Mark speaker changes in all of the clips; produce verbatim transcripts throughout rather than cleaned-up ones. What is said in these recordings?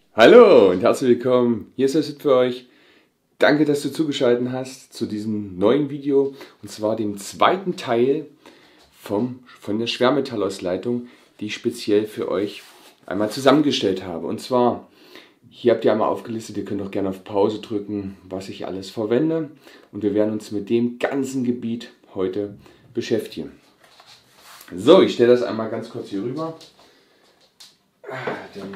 Speaker 1: Hallo und herzlich willkommen. Hier ist der Sid für euch. Danke, dass du zugeschaltet hast zu diesem neuen Video und zwar dem zweiten Teil vom, von der Schwermetallausleitung, die ich speziell für euch einmal zusammengestellt habe. Und zwar, hier habt ihr einmal aufgelistet, ihr könnt auch gerne auf Pause drücken, was ich alles verwende. Und wir werden uns mit dem ganzen Gebiet heute beschäftigen. So, ich stelle das einmal ganz kurz hier rüber. Dann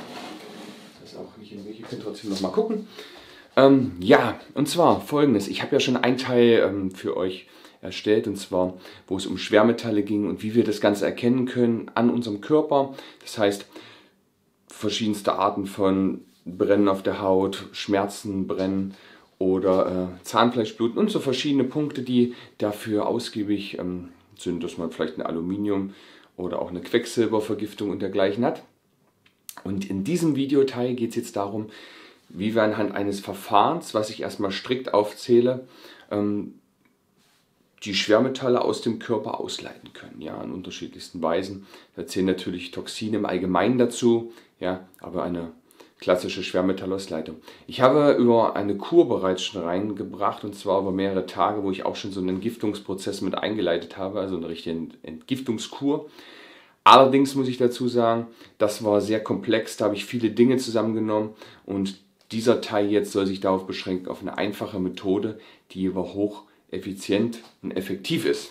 Speaker 1: das auch nicht im Weg, ihr könnt trotzdem noch mal gucken. Ähm, ja, und zwar folgendes. Ich habe ja schon einen Teil ähm, für euch erstellt, und zwar, wo es um Schwermetalle ging und wie wir das Ganze erkennen können an unserem Körper. Das heißt, verschiedenste Arten von Brennen auf der Haut, Schmerzen, Brennen oder äh, Zahnfleischbluten und so verschiedene Punkte, die dafür ausgiebig ähm, sind, dass man vielleicht eine Aluminium- oder auch eine Quecksilbervergiftung und dergleichen hat. Und in diesem Videoteil geht es jetzt darum, wie wir anhand eines Verfahrens, was ich erstmal strikt aufzähle, ähm, die Schwermetalle aus dem Körper ausleiten können, ja, in unterschiedlichsten Weisen. Da zählen natürlich Toxine im Allgemeinen dazu, ja, aber eine klassische Schwermetallausleitung. Ich habe über eine Kur bereits schon reingebracht, und zwar über mehrere Tage, wo ich auch schon so einen Entgiftungsprozess mit eingeleitet habe, also eine richtige Entgiftungskur. Allerdings muss ich dazu sagen, das war sehr komplex, da habe ich viele Dinge zusammengenommen und dieser Teil jetzt soll sich darauf beschränken, auf eine einfache Methode, die aber hoch effizient und effektiv ist.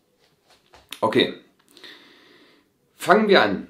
Speaker 1: Okay, fangen wir an.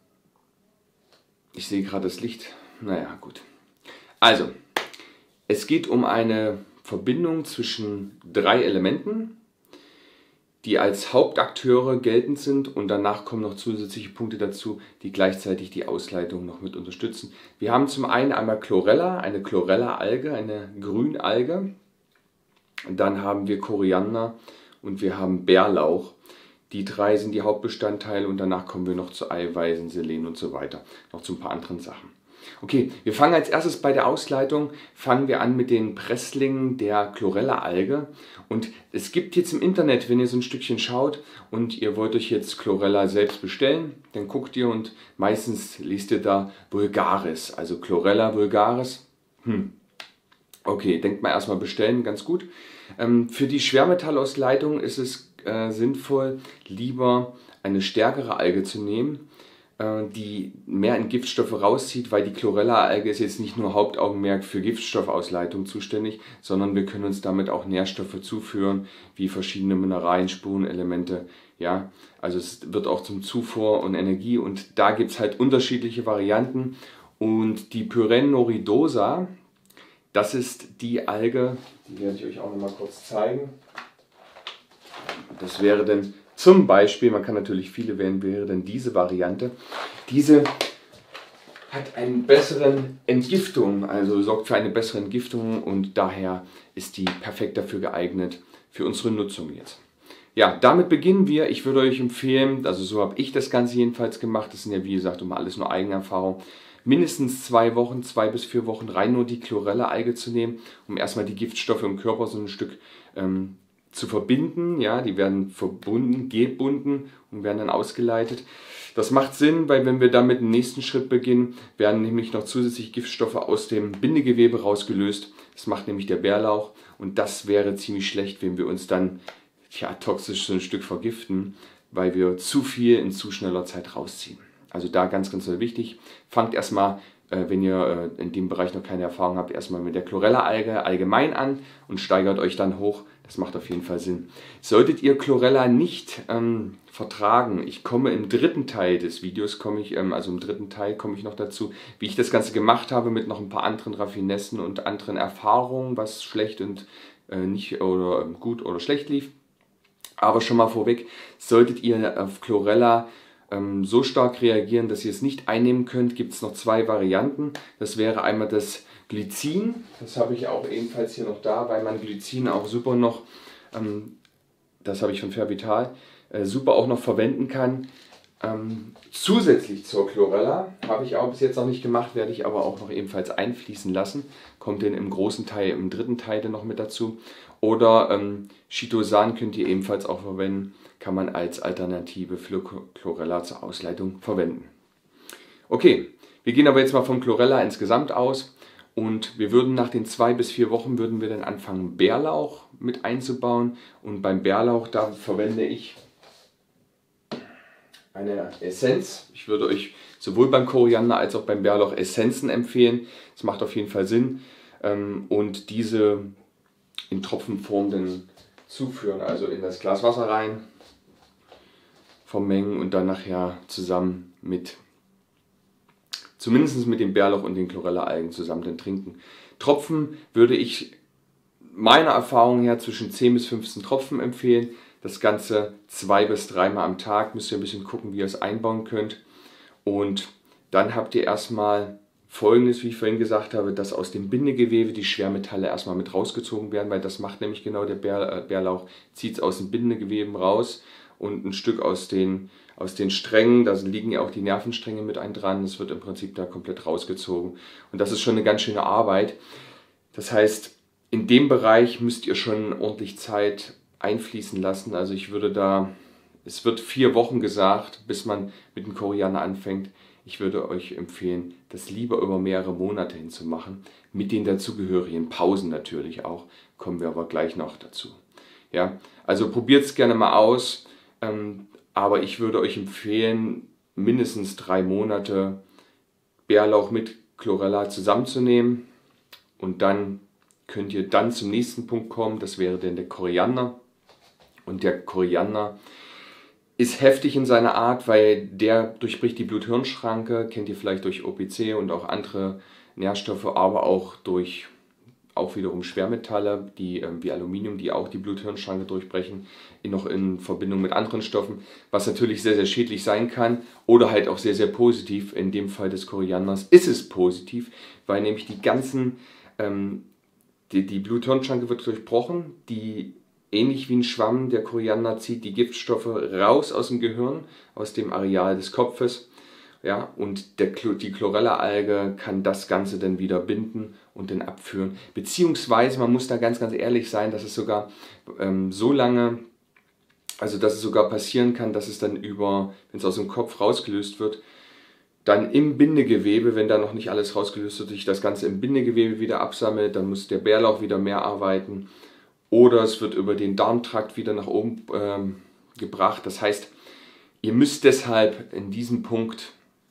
Speaker 1: Ich sehe gerade das Licht. Naja, gut. Also, es geht um eine Verbindung zwischen drei Elementen, die als Hauptakteure geltend sind, und danach kommen noch zusätzliche Punkte dazu, die gleichzeitig die Ausleitung noch mit unterstützen. Wir haben zum einen einmal Chlorella, eine Chlorella-Alge, eine Grünalge. Dann haben wir Koriander und wir haben Bärlauch. Die drei sind die Hauptbestandteile und danach kommen wir noch zu Eiweißen, Selen und so weiter. Noch zu ein paar anderen Sachen. Okay, wir fangen als erstes bei der Ausleitung, fangen wir an mit den Presslingen der Chlorella-Alge. Und es gibt jetzt im Internet, wenn ihr so ein Stückchen schaut und ihr wollt euch jetzt Chlorella selbst bestellen, dann guckt ihr und meistens liest ihr da Vulgaris, also Chlorella vulgaris. Hm. Okay, denkt mal erstmal bestellen, ganz gut. Ähm, für die Schwermetallausleitung ist es äh, sinnvoll, lieber eine stärkere Alge zu nehmen, die mehr in Giftstoffe rauszieht, weil die Chlorella-Alge ist jetzt nicht nur Hauptaugenmerk für Giftstoffausleitung zuständig, sondern wir können uns damit auch Nährstoffe zuführen, wie verschiedene Mineralien, Spurenelemente. Ja, also es wird auch zum Zufuhr und Energie, und da gibt es halt unterschiedliche Varianten. Und die Pyrennoridosa, das ist die Alge, die werde ich euch auch noch mal kurz zeigen. Das wäre dann zum Beispiel, man kann natürlich viele wählen, wäre dann diese Variante. Diese hat eine bessere Entgiftung, also sorgt für eine bessere Entgiftung, und daher ist die perfekt dafür geeignet für unsere Nutzung jetzt. Ja, damit beginnen wir. Ich würde euch empfehlen, also so habe ich das Ganze jedenfalls gemacht, das sind ja wie gesagt immer alles nur Eigenerfahrung, mindestens zwei Wochen, zwei bis vier Wochen rein nur die Chlorella-Alge zu nehmen, um erstmal die Giftstoffe im Körper so ein Stück ähm, zu verbinden. Ja, die werden verbunden, gebunden und werden dann ausgeleitet. Das macht Sinn, weil wenn wir dann mit dem nächsten Schritt beginnen, werden nämlich noch zusätzlich Giftstoffe aus dem Bindegewebe rausgelöst. Das macht nämlich der Bärlauch, und das wäre ziemlich schlecht, wenn wir uns dann ja, toxisch so ein Stück vergiften, weil wir zu viel in zu schneller Zeit rausziehen. Also da ganz, ganz wichtig, fangt erstmal, äh, wenn ihr äh, in dem Bereich noch keine Erfahrung habt, erstmal mit der Chlorella-Alge allgemein an und steigert euch dann hoch. Das macht auf jeden Fall Sinn. Solltet ihr Chlorella nicht ähm, vertragen, ich komme im dritten Teil des Videos, komme ich, ähm, also im dritten Teil komme ich noch dazu, wie ich das Ganze gemacht habe mit noch ein paar anderen Raffinessen und anderen Erfahrungen, was schlecht und äh, nicht oder äh, gut oder schlecht lief. Aber schon mal vorweg, solltet ihr auf Chlorella ähm, so stark reagieren, dass ihr es nicht einnehmen könnt, gibt es noch zwei Varianten. Das wäre einmal das Glycin, das habe ich auch ebenfalls hier noch da, weil man Glycin auch super noch, ähm, das habe ich von Fervital, äh, super auch noch verwenden kann. Ähm, zusätzlich zur Chlorella, habe ich auch bis jetzt noch nicht gemacht, werde ich aber auch noch ebenfalls einfließen lassen. Kommt dann im großen Teil, im dritten Teil dann noch mit dazu. Oder ähm, Chitosan könnt ihr ebenfalls auch verwenden, kann man als Alternative für Chlorella zur Ausleitung verwenden. Okay, Wir gehen aber jetzt mal vom Chlorella insgesamt aus und wir würden nach den zwei bis vier Wochen würden wir dann anfangen, Bärlauch mit einzubauen. Und beim Bärlauch, da verwende ich eine Essenz. Ich würde euch sowohl beim Koriander als auch beim Bärlauch Essenzen empfehlen. Das macht auf jeden Fall Sinn. Und diese in Tropfenform dann zuführen, also in das Glas Wasser rein, vermengen und dann nachher zusammen mit, zumindest mit dem Bärlauch und den Chlorella-Algen zusammen dann trinken. Tropfen würde ich meiner Erfahrung her zwischen zehn bis fünfzehn Tropfen empfehlen. Das Ganze zwei bis dreimal am Tag. Müsst ihr ein bisschen gucken, wie ihr es einbauen könnt. Und dann habt ihr erstmal Folgendes, wie ich vorhin gesagt habe, dass aus dem Bindegewebe die Schwermetalle erstmal mit rausgezogen werden, weil das macht nämlich genau der Bär, äh, Bärlauch, zieht es aus den Bindegeweben raus und ein Stück aus den, aus den Strängen, da liegen ja auch die Nervenstränge mit ein dran, das wird im Prinzip da komplett rausgezogen. Und das ist schon eine ganz schöne Arbeit. Das heißt, in dem Bereich müsst ihr schon ordentlich Zeit einfließen lassen. Also ich würde da, es wird vier Wochen gesagt, bis man mit dem Koriander anfängt. Ich würde euch empfehlen, das lieber über mehrere Monate hinzumachen, mit den dazugehörigen Pausen natürlich auch, kommen wir aber gleich noch dazu. Ja, also probiert es gerne mal aus, ähm, aber ich würde euch empfehlen, mindestens drei Monate Bärlauch mit Chlorella zusammenzunehmen und dann könnt ihr dann zum nächsten Punkt kommen, das wäre dann der Koriander. Und der Koriander ist heftig in seiner Art, weil der durchbricht die Blut-Hirn-Schranke, kennt ihr vielleicht durch O P C und auch andere Nährstoffe, aber auch durch auch wiederum Schwermetalle, die äh, wie Aluminium, die auch die Blut-Hirn-Schranke durchbrechen, in, noch in Verbindung mit anderen Stoffen, was natürlich sehr, sehr schädlich sein kann oder halt auch sehr, sehr positiv. In dem Fall des Korianders ist es positiv, weil nämlich die ganzen, ähm, die, die Blut-Hirn-Schranke wird durchbrochen, die ähnlich wie ein Schwamm, der Koriander zieht die Giftstoffe raus aus dem Gehirn, aus dem Areal des Kopfes. Ja, und der, die Chlorella-Alge kann das Ganze dann wieder binden und dann abführen. Beziehungsweise, man muss da ganz, ganz ehrlich sein, dass es sogar ähm, so lange, also dass es sogar passieren kann, dass es dann über, wenn es aus dem Kopf rausgelöst wird, dann im Bindegewebe, wenn da noch nicht alles rausgelöst wird, sich das Ganze im Bindegewebe wieder absammelt, dann muss der Bärlauch wieder mehr arbeiten. Oder es wird über den Darmtrakt wieder nach oben ähm, gebracht. Das heißt, ihr müsst deshalb in diesem Punkt,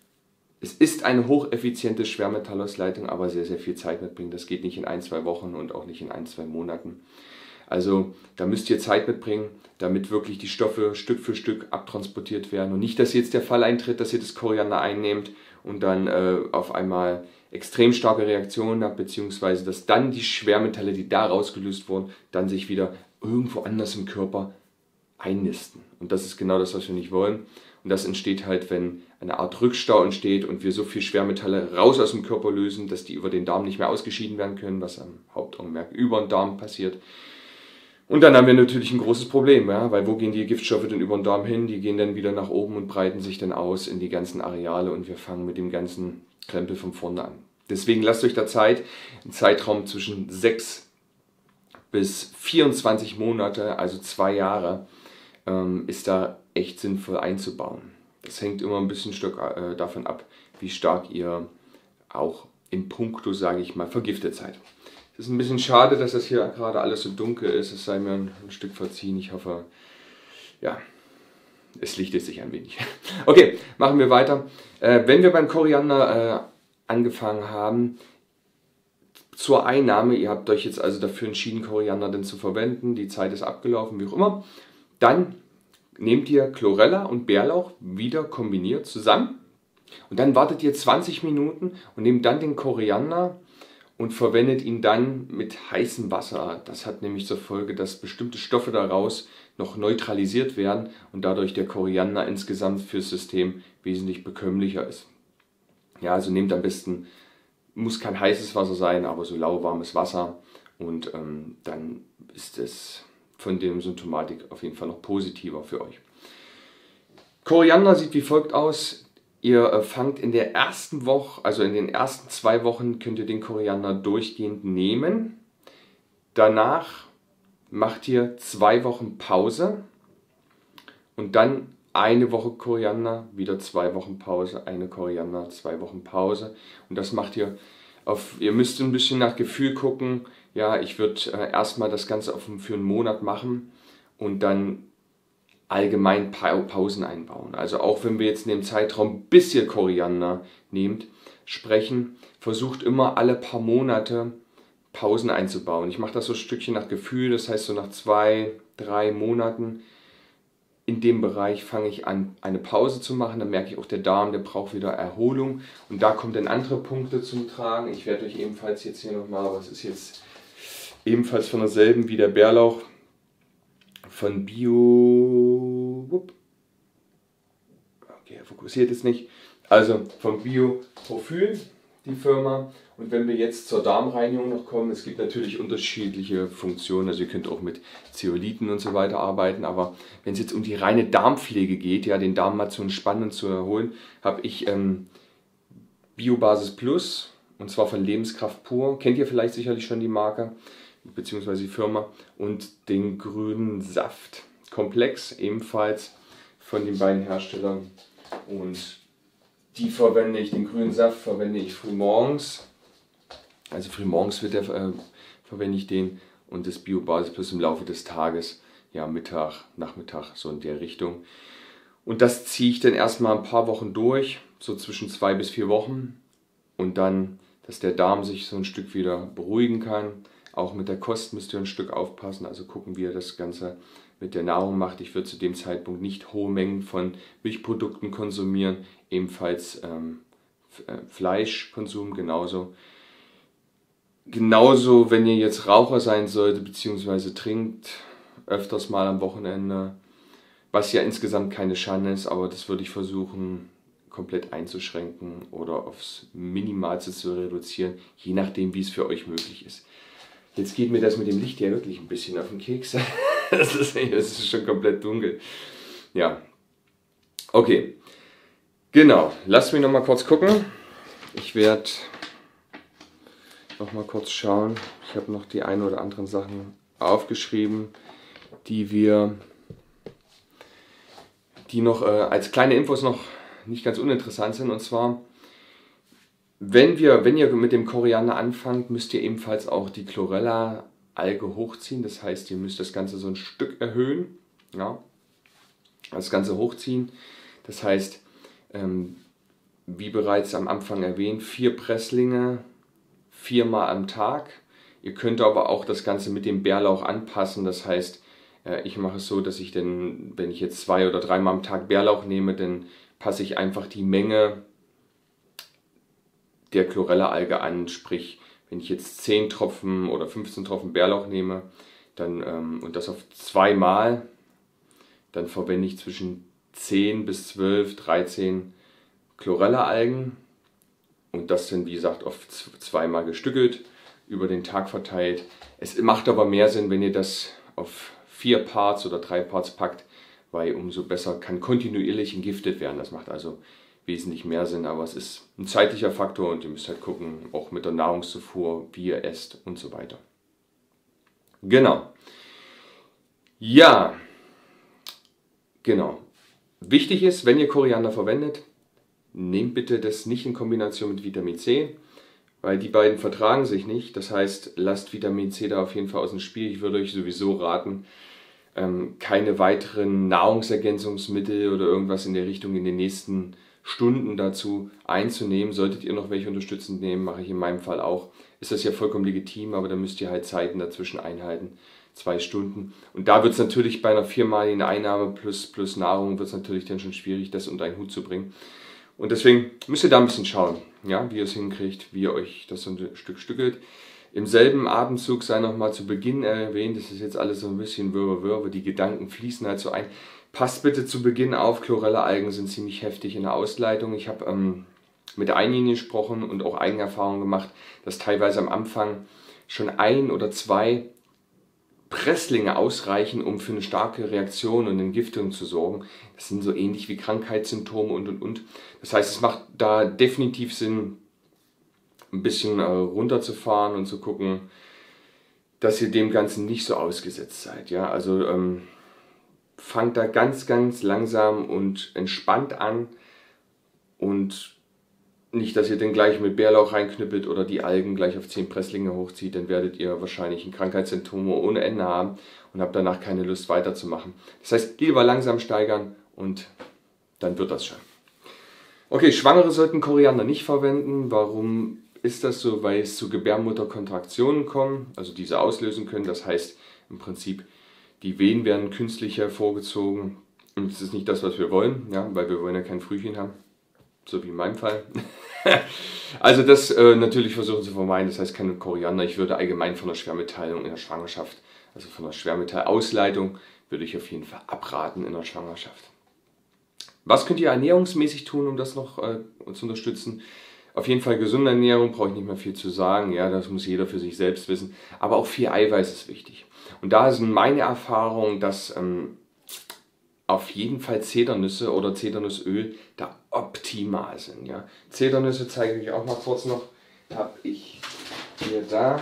Speaker 1: es ist eine hocheffiziente Schwermetallausleitung, aber sehr, sehr viel Zeit mitbringen. Das geht nicht in ein, zwei Wochen und auch nicht in ein, zwei Monaten. Also da müsst ihr Zeit mitbringen, damit wirklich die Stoffe Stück für Stück abtransportiert werden. Und nicht, dass jetzt der Fall eintritt, dass ihr das Koriander einnehmt und dann äh, auf einmal extrem starke Reaktionen habt, beziehungsweise dass dann die Schwermetalle, die da rausgelöst wurden, dann sich wieder irgendwo anders im Körper einnisten. Und das ist genau das, was wir nicht wollen. Und das entsteht halt, wenn eine Art Rückstau entsteht und wir so viel Schwermetalle raus aus dem Körper lösen, dass die über den Darm nicht mehr ausgeschieden werden können, was am Hauptaugenmerk über den Darm passiert. Und dann haben wir natürlich ein großes Problem, ja? Weil wo gehen die Giftstoffe denn über den Darm hin? Die gehen dann wieder nach oben und breiten sich dann aus in die ganzen Areale und wir fangen mit dem ganzen Krempel von vorne an. Deswegen lasst euch da Zeit, ein Zeitraum zwischen sechs bis vierundzwanzig Monate, also zwei Jahre, ähm, ist da echt sinnvoll einzubauen. Das hängt immer ein bisschen Stück, äh, davon ab, wie stark ihr auch in puncto, sage ich mal, vergiftet seid. Es ist ein bisschen schade, dass das hier gerade alles so dunkel ist. Es sei mir ein, ein Stück verziehen. Ich hoffe, ja, es lichtet sich ein wenig. Okay, machen wir weiter. Äh, wenn wir beim Koriander äh, angefangen haben, zur Einnahme, ihr habt euch jetzt also dafür entschieden, Koriander denn zu verwenden, die Zeit ist abgelaufen, wie auch immer, dann nehmt ihr Chlorella und Bärlauch wieder kombiniert zusammen und dann wartet ihr zwanzig Minuten und nehmt dann den Koriander und verwendet ihn dann mit heißem Wasser. Das hat nämlich zur Folge, dass bestimmte Stoffe daraus noch neutralisiert werden und dadurch der Koriander insgesamt fürs System wesentlich bekömmlicher ist. Ja, also nehmt am besten, muss kein heißes Wasser sein, aber so lauwarmes Wasser und ähm, dann ist es von der Symptomatik auf jeden Fall noch positiver für euch. Koriander sieht wie folgt aus. Ihr äh, fangt in der ersten Woche, also in den ersten zwei Wochen könnt ihr den Koriander durchgehend nehmen. Danach macht ihr zwei Wochen Pause und dann eine Woche Koriander, wieder zwei Wochen Pause, eine Koriander, zwei Wochen Pause. Und das macht ihr auf, ihr müsst ein bisschen nach Gefühl gucken. Ja, ich würde äh, erstmal das Ganze auf, für einen Monat machen und dann allgemein pa Pausen einbauen. Also auch wenn wir jetzt in dem Zeitraum, bis ihr Koriander nehmt, sprechen, versucht immer alle paar Monate Pausen einzubauen. Ich mache das so ein Stückchen nach Gefühl, das heißt so nach zwei, drei Monaten in dem Bereich fange ich an, eine Pause zu machen. Dann merke ich auch, der Darm, der braucht wieder Erholung. Und da kommen dann andere Punkte zum Tragen. Ich werde euch ebenfalls jetzt hier nochmal, was ist jetzt ebenfalls von derselben wie der Bärlauch von Bio. Okay, er fokussiert jetzt nicht. Also von Bio Profil, die Firma. Und wenn wir jetzt zur Darmreinigung noch kommen, es gibt natürlich unterschiedliche Funktionen, also ihr könnt auch mit Zeolithen und so weiter arbeiten, aber wenn es jetzt um die reine Darmpflege geht, ja, den Darm mal zu entspannen und zu erholen, habe ich ähm, Biobasis Plus, und zwar von Lebenskraft pur, kennt ihr vielleicht sicherlich schon die Marke, beziehungsweise die Firma, und den grünen Saft Komplex, ebenfalls von den beiden Herstellern, und die verwende ich, den grünen Saft verwende ich frühmorgens. Also frühmorgens wird der, äh, verwende ich den, und das Biobasis Plus im Laufe des Tages, ja Mittag, Nachmittag, so in der Richtung. Und das ziehe ich dann erstmal ein paar Wochen durch, so zwischen zwei bis vier Wochen. Und dann, dass der Darm sich so ein Stück wieder beruhigen kann. Auch mit der Kost müsst ihr ein Stück aufpassen, also gucken, wie ihr das Ganze mit der Nahrung macht. Ich würde zu dem Zeitpunkt nicht hohe Mengen von Milchprodukten konsumieren, ebenfalls ähm, Fleischkonsum genauso. Genauso, wenn ihr jetzt Raucher sein solltet, beziehungsweise trinkt öfters mal am Wochenende, was ja insgesamt keine Schande ist, aber das würde ich versuchen komplett einzuschränken oder aufs Minimalste zu reduzieren, je nachdem, wie es für euch möglich ist. Jetzt geht mir das mit dem Licht ja wirklich ein bisschen auf den Keks. Es ist, es ist schon komplett dunkel. Ja, okay. Genau, lasst mich noch mal kurz gucken. Ich werde noch mal kurz schauen. Ich habe noch die ein oder anderen Sachen aufgeschrieben, die wir, die noch äh, als kleine Infos noch nicht ganz uninteressant sind. Und zwar, wenn wir, wenn ihr mit dem Koriander anfangt, müsst ihr ebenfalls auch die Chlorella-Alge hochziehen. Das heißt, ihr müsst das Ganze so ein Stück erhöhen, ja, das Ganze hochziehen. Das heißt, ähm, wie bereits am Anfang erwähnt, vier Presslinge, viermal am Tag. Ihr könnt aber auch das Ganze mit dem Bärlauch anpassen. Das heißt, äh, ich mache es so, dass ich dann, wenn ich jetzt zwei oder dreimal am Tag Bärlauch nehme, dann passe ich einfach die Menge der Chlorella-Alge an. Sprich, wenn ich jetzt zehn Tropfen oder fünfzehn Tropfen Bärlauch nehme, dann, ähm, und das auf zweimal, dann verwende ich zwischen zehn bis zwölf, dreizehn Chlorella-Algen. Und das dann, wie gesagt, auf zweimal gestückelt, über den Tag verteilt. Es macht aber mehr Sinn, wenn ihr das auf vier Parts oder drei Parts packt, weil umso besser kann kontinuierlich entgiftet werden. Das macht also wesentlich mehr Sinn, aber es ist ein zeitlicher Faktor und ihr müsst halt gucken, auch mit der Nahrungszufuhr, wie ihr esst und so weiter. Genau. Ja, genau. Wichtig ist, wenn ihr Koriander verwendet, nehmt bitte das nicht in Kombination mit Vitamin C, weil die beiden vertragen sich nicht. Das heißt, lasst Vitamin C da auf jeden Fall aus dem Spiel. Ich würde euch sowieso raten, keine weiteren Nahrungsergänzungsmittel oder irgendwas in der Richtung in den nächsten Stunden dazu einzunehmen. Solltet ihr noch welche unterstützend nehmen, mache ich in meinem Fall auch. Ist das ja vollkommen legitim, aber dann müsst ihr halt Zeiten dazwischen einhalten. Zwei Stunden. Und da wird es natürlich bei einer viermaligen Einnahme plus, plus Nahrung wird es natürlich dann schon schwierig, das unter einen Hut zu bringen. Und deswegen müsst ihr da ein bisschen schauen, ja, wie ihr es hinkriegt, wie ihr euch das so ein Stück stückelt. Im selben Atemzug sei noch mal zu Beginn erwähnt, das ist jetzt alles so ein bisschen wirr, aber die Gedanken fließen halt so ein. Passt bitte zu Beginn auf, Chlorella-Algen sind ziemlich heftig in der Ausleitung. Ich habe ähm, mit einigen gesprochen und auch Eigenerfahrungen gemacht, dass teilweise am Anfang schon ein oder zwei Presslinge ausreichen, um für eine starke Reaktion und Entgiftung zu sorgen. Das sind so ähnlich wie Krankheitssymptome und und und. Das heißt, es macht da definitiv Sinn, ein bisschen äh, runterzufahren und zu gucken, dass ihr dem Ganzen nicht so ausgesetzt seid. Ja? Also ähm, fangt da ganz, ganz langsam und entspannt an und nicht, dass ihr den gleich mit Bärlauch reinknüppelt oder die Algen gleich auf zehn Presslinge hochzieht, dann werdet ihr wahrscheinlich Krankheitssymptome ohne Ende haben und habt danach keine Lust weiterzumachen. Das heißt, lieber langsam steigern und dann wird das schon. Okay, Schwangere sollten Koriander nicht verwenden. Warum ist das so? Weil es zu Gebärmutterkontraktionen kommen, also diese auslösen können. Das heißt im Prinzip, die Wehen werden künstlich hervorgezogen und das ist nicht das, was wir wollen, ja, weil wir wollen ja kein Frühchen haben. So wie in meinem Fall. Also das äh, natürlich versuchen zu vermeiden, das heißt keine Koriander. Ich würde allgemein von der Schwermetallung in der Schwangerschaft, also von der Schwermetallausleitung, würde ich auf jeden Fall abraten in der Schwangerschaft. Was könnt ihr ernährungsmäßig tun, um das noch äh, zu unterstützen? Auf jeden Fall gesunde Ernährung, brauche ich nicht mehr viel zu sagen, ja, das muss jeder für sich selbst wissen. Aber auch viel Eiweiß ist wichtig. Und da sind meine Erfahrungen, dass ähm, auf jeden Fall Zedernüsse oder Zedernussöl da optimal sind. Ja. Zedernüsse zeige ich euch auch mal kurz noch. Habe ich hier da.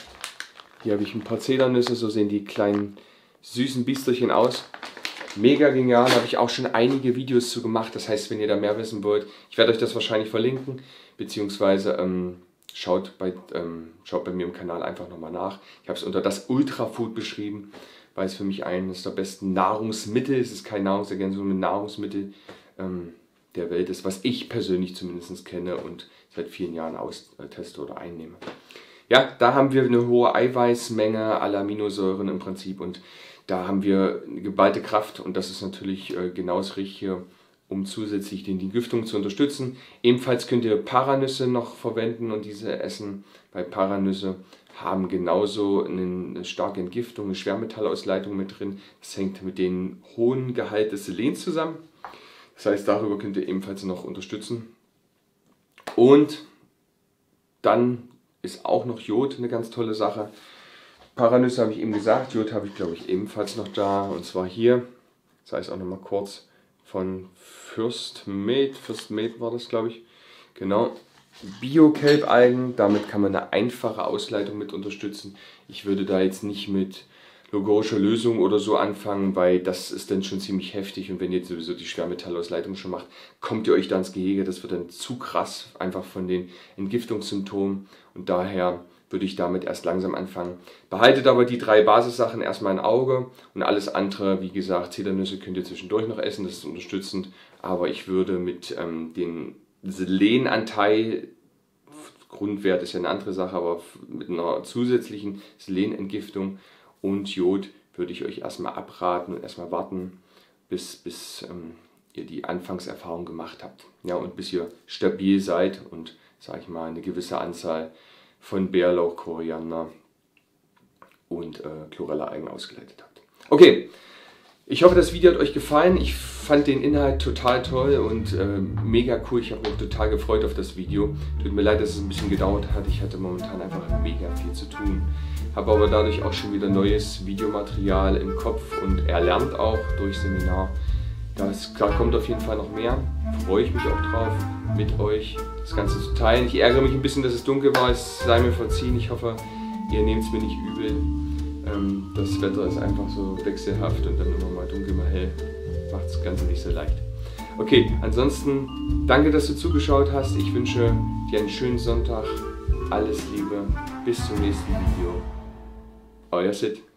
Speaker 1: Hier habe ich ein paar Zedernüsse, so sehen die kleinen süßen Biesterchen aus. Mega genial, habe ich auch schon einige Videos zu gemacht. Das heißt, wenn ihr da mehr wissen wollt, ich werde euch das wahrscheinlich verlinken, beziehungsweise ähm, schaut, bei, ähm, schaut bei mir im Kanal einfach nochmal nach. Ich habe es unter das Ultrafood beschrieben, weil es für mich eines der besten Nahrungsmittel, es ist keine Nahrungsergänzung, ein Nahrungsmittel ähm, der Welt ist, was ich persönlich zumindest kenne und seit vielen Jahren austeste oder einnehme. Ja, da haben wir eine hohe Eiweißmenge, alle Aminosäuren im Prinzip und da haben wir eine geballte Kraft und das ist natürlich äh, genau das Richtige, um zusätzlich die Entgiftung zu unterstützen. Ebenfalls könnt ihr Paranüsse noch verwenden und diese essen, weil Paranüsse haben genauso eine starke Entgiftung, eine Schwermetallausleitung mit drin. Das hängt mit dem hohen Gehalt des Selens zusammen. Das heißt, darüber könnt ihr ebenfalls noch unterstützen. Und dann ist auch noch Jod eine ganz tolle Sache. Paranüsse habe ich eben gesagt, Jod habe ich glaube ich ebenfalls noch da. Und zwar hier, das heißt auch nochmal kurz von Fürst Med, Fürst Med war das glaube ich, genau. Bio-Kelbalgen, damit kann man eine einfache Ausleitung mit unterstützen. Ich würde da jetzt nicht mit logorischer Lösung oder so anfangen, weil das ist dann schon ziemlich heftig und wenn ihr jetzt sowieso die Schwermetallausleitung schon macht, kommt ihr euch da ins Gehege, das wird dann zu krass, einfach von den Entgiftungssymptomen und daher würde ich damit erst langsam anfangen. Behaltet aber die drei Basissachen erstmal im Auge und alles andere, wie gesagt, Zedernüsse könnt ihr zwischendurch noch essen, das ist unterstützend, aber ich würde mit ähm, den Selenanteil, Grundwert ist ja eine andere Sache, aber mit einer zusätzlichen Selenentgiftung und Jod würde ich euch erstmal abraten und erstmal warten, bis, bis ähm, ihr die Anfangserfahrung gemacht habt. Ja, und bis ihr stabil seid und, sage ich mal, eine gewisse Anzahl von Bärlauch, Koriander und äh, Chlorella-Algen ausgeleitet habt. Okay. Ich hoffe, das Video hat euch gefallen. Ich fand den Inhalt total toll und äh, mega cool. Ich habe mich total gefreut auf das Video. Tut mir leid, dass es ein bisschen gedauert hat. Ich hatte momentan einfach mega viel zu tun. Habe aber dadurch auch schon wieder neues Videomaterial im Kopf und erlernt auch durch Seminar. Das, da kommt auf jeden Fall noch mehr. Freue ich mich auch drauf, mit euch das Ganze zu teilen. Ich ärgere mich ein bisschen, dass es dunkel war. Es sei mir verziehen. Ich hoffe, ihr nehmt es mir nicht übel. Das Wetter ist einfach so wechselhaft und dann immer mal dunkel, mal hell. Macht das Ganze nicht so leicht. Okay, ansonsten danke, dass du zugeschaut hast. Ich wünsche dir einen schönen Sonntag. Alles Liebe. Bis zum nächsten Video. Euer Sid.